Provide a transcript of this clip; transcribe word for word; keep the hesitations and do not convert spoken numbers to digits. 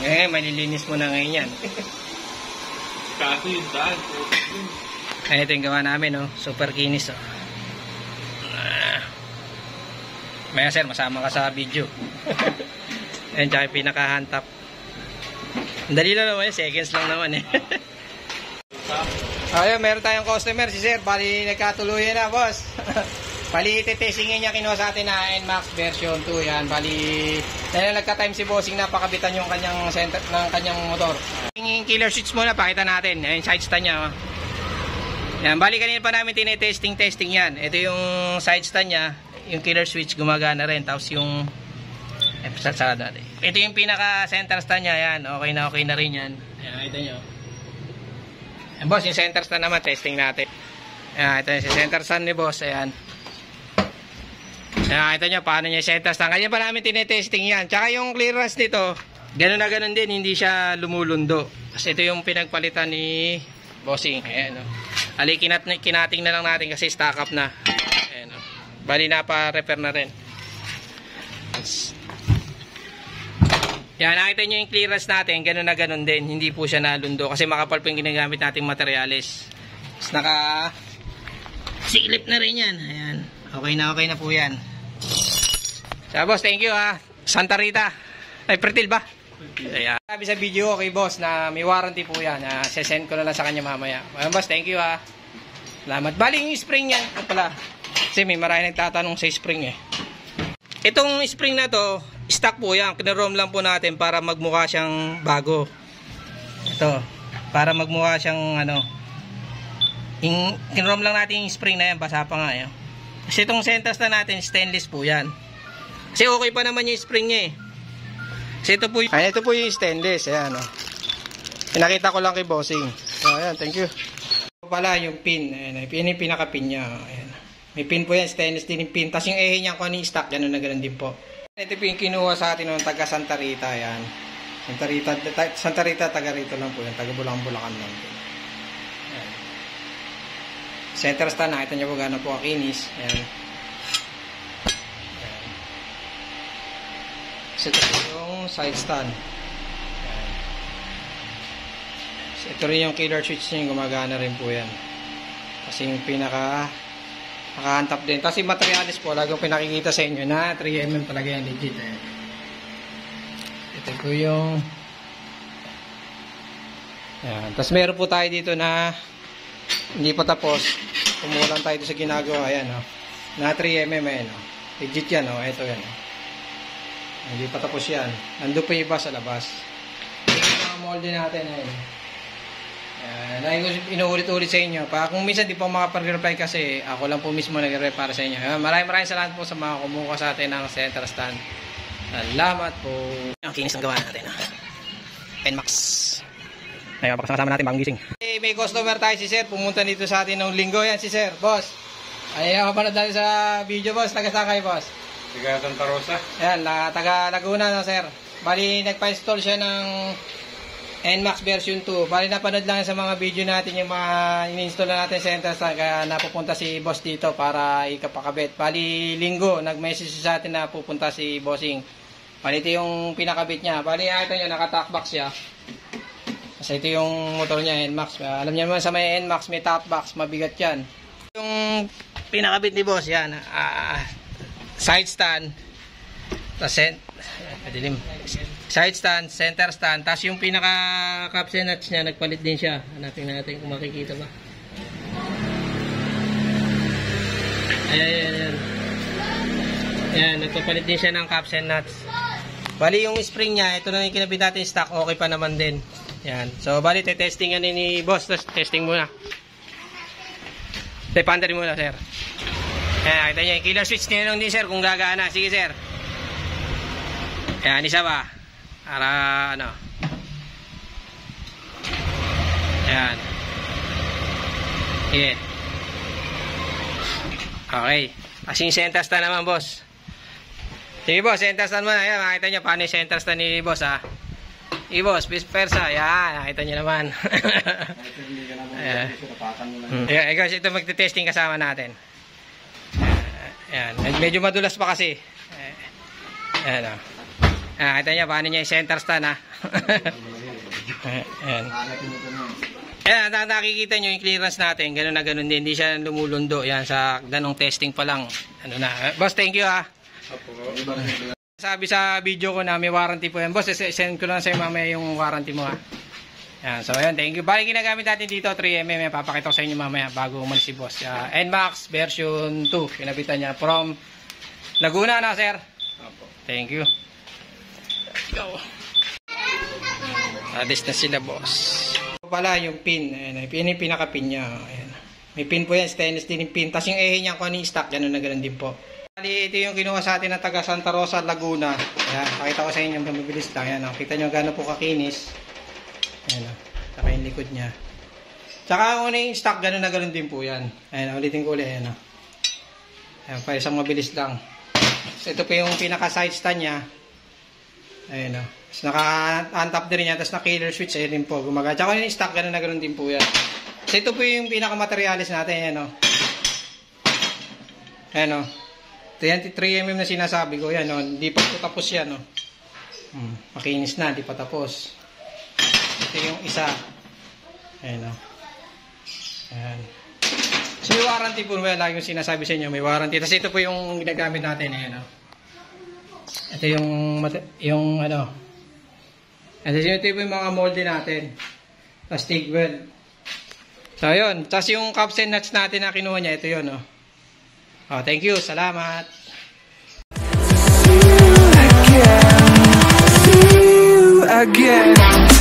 Eh, malilinis mo na ngayon yan. Kaso yung daan. Ay, ito yung gawa namin, oh. Super kinis, oh. Ah. Maya, sir, masama ka sa video. Ayan, tsaka yung pinaka-hand-top. Dali lang naman, seconds lang naman, eh. Ayun, meron tayong customer, si sir. Bali, nagkatuluyan na, boss. Bali, ititestingin niya kinuha sa atin na N MAX version two. Yan, bali, dahil nagka-time si bossing na pakabitan yung kanyang center ng kanyang motor. Yung killer switch muna, pakita natin. Ayan, side stand niya. Oh. Yan, bali, kanina pa namin tinetesting-testing yan. Ito yung side stand niya. Yung killer switch gumagana rin. Tapos yung, eh, sarado natin. Ito yung pinaka-center stand niya. Yan, okay na okay na rin yan. Ayan, ito nyo. Ayan, boss, yung center stand naman, testing natin. Ayan, ito yung center stand ni boss. Ayan. Ayan, ito nyo, paano nyo center stand. Kanya pa namin tinetesting yan. Tsaka yung clearance nito, gano'n na gano'n din, hindi siya lumulundo. Kasi ito yung pinagpalitan ni bossing. Ayan, o. Ali, kinat kinating na lang natin kasi stock up na. Ayan, o. Bali, napa-repair na rin. Yan, nakita nyo yung clearance natin, gano'n na gano'n din. Hindi po siya nalundo kasi makapal po yung ginagamit nating materialis. Tapos naka silip na rin yan. Ayan. Okay na okay na po yan. So, boss, thank you ha. Santa Rita. Ay, Pretil ba? Ayan. Sabi sa video, okay boss, na may warranty po yan. Uh, sesend ko na lang sa kanya mamaya. Ayan, boss, thank you ha. Salamat. Bali yung spring yan. Ito pala. Kasi may marami nagtatanong sa spring eh. Itong spring na to, stock po yan. Kinarom lang po natin para magmukha siyang bago. Ito. Para magmukha siyang ano. Yung, kinarom lang natin yung spring na yan. Basa pa nga yun. Kasi itong centers na natin, stainless po yan. Kasi okay pa naman yung spring niya eh. Kasi ito po yung, ayan, ito po yung stainless. Ayan, oh. Pinakita ko lang kay bossing. So, ayan, thank you. Ito pala yung pin. Ayan, yun yung pinaka-pin niya. Ayan. May pin po yan, stainless din yung pin. Tapos yung ehe niya kung ano yung stock, gano'n na gano'n din po. Ito po yung kinuha sa atin ng taga Santa Rita. Ayan. Santa Rita, Santa Rita, taga rito lang po yan. Taga Bulacan-Bulacan lang po. Ayan. Center stand, nakita niyo po gano'n po ang kinis. Ayan. So, ito po yung side stand. Ayan. So, ito rin yung killer switch niya, gumagana rin po yan. Kasi yung pinaka nakahantap din. Tapos yung materialis po, lagong pinakikita sa inyo na three millimeter talaga yan, legit. Ayan. Ito po yung ayan. Tapos meron po tayo dito na hindi pa tapos. Kumulang tayo dito sa ginagawa. Ayan, oh. Na three millimeter. Ayan, oh. Legit yan, oh. Ito yan, oh. Hindi pa tapos yan. Nandun pa iba sa labas. Ito yung mga molde natin. Ayan. Ayan. Ayan ko inuulit-ulit sa inyo. Pa, kung minsan di pa makapag-reply kasi ako lang po mismo nag-reply para sa inyo. Ayan. Maraming maraming salamat po sa mga kumuha sa atin ng center stand. Salamat po. Ang kinis ng gawa natin. N MAX. Ngayon, pakasama natin bagong gising. Hey, may customer tayo si sir. Pumunta dito sa atin ng linggo. Yan si sir. Boss. Ayaw ka pa na dahil sa video, boss. Taga-sakay, boss. Taga Santa Rosa. Yan, la, taga Laguna, no, sir. Bali, nagpa-install siya ng N MAX version two. Bali, napanood lang sa mga video natin yung mga in-install na natin center stand. Kaya napupunta si boss dito para ikapakabit. Bali, linggo, nag-message sa atin na pupunta si bossing. Bali, ito yung pinakabit niya. Bali, ito nyo, naka-top box siya. Kasi ito yung motor niya, N MAX. Alam niyo naman sa may N MAX, may top box, mabigat yan. Yung pinakabit ni boss, yan. Ah... Uh, side stand, tapos side stand, center stand, tapos yung pinaka capsule nuts niya, nagpalit din siya. Hanapin natin kung makikita ba. Ayan, ayan, ayan. Ayan, nagpapalit din siya ng capsule nuts. Bali yung spring niya, ito na yung kinabit natin stock, okay pa naman din. Ayan, so bali te-testing yan ni boss, tapos testing muna. Te-pander muna, sir. Ayan, kita nyo, yung killer switch nyo lang din sir kung gagana. Sige sir. Ayan, isa ba? Para ano. Ayan. Sige. Okay. Kasing center stand naman boss. Sige boss, center stand mo na. Ayan, makita nyo paano yung center stand ni boss ha. Sige boss, vice versa. Ayan, nakita nyo naman. Ayan. Ayan, ikaw ito magte-testing kasama natin. Ayan, medyo madulas pa kasi. Ayan, oh. Ah, kita niya, paano niya yung center stand, ha? Ayan. Ayan, nakikita nyo yung clearance natin. Ganun na ganun din. Hindi siya lumulundo. Yan, sa ganong testing pa lang. Ano na. Boss, thank you, ha? Sabi sa video ko na may warranty po yan. Boss, send ko lang sa'yo mamaya yung warranty mo, ha? Yan, so ayan, thank you. Bali, ginagamit natin dito, three millimeter. Papakita ko sa inyo mamaya bago umalis si boss. Uh, N MAX version two. Pinabitan niya from Laguna na, sir. Thank you. Go. Adis na sila, boss. Ito pala yung pin. Ayan, pin yung pinaka-pin niya. Ayan. May pin po yan, stainless din yung pin. Tapos yung ehe niya, kung ano yung stock, gano'n na gano'n din po. Bali, ito yung kinuha sa atin na taga Santa Rosa, Laguna. Ayan, pakita ko sa inyo, mabilis lang. Ayan, kita nyo gano'n po kakinis. Ayan, saka yung likod niya. Tsaka kung ano yung stock, gano'n na gano'n din po yan. Ayan, ulitin ko ulit. Ayan, ayan, pa isang mabilis lang. So, ito po yung pinaka-side stand niya. Ayan, o. Tapos naka-untap din niya. Tapos na-killer switch. Ayan din po. Gumagana. Tsaka yung stock, gano'n na gano'n din po yan. So, ito po yung pinaka-materialis natin. Ayan, o. Ayan, o. Ito yan, three millimeter na sinasabi ko. Ayan, o. Hindi pa po tapos yan, o. Hmm, makinis na. Hindi pa tapos. Ito yung isa. Ayan, o. Ayan. So, may warranty po. Well, lagi yung sinasabi sa inyo, may warranty. Tapos ito po yung ginagamit natin. Ayan, o. Ito yung, yung ano. Ito yung mga molde natin. Tapos TIG weld. So, yun. Tapos yung cups and nuts natin na kinuha niya, ito yun, o. Oh, thank you. Salamat. See you again.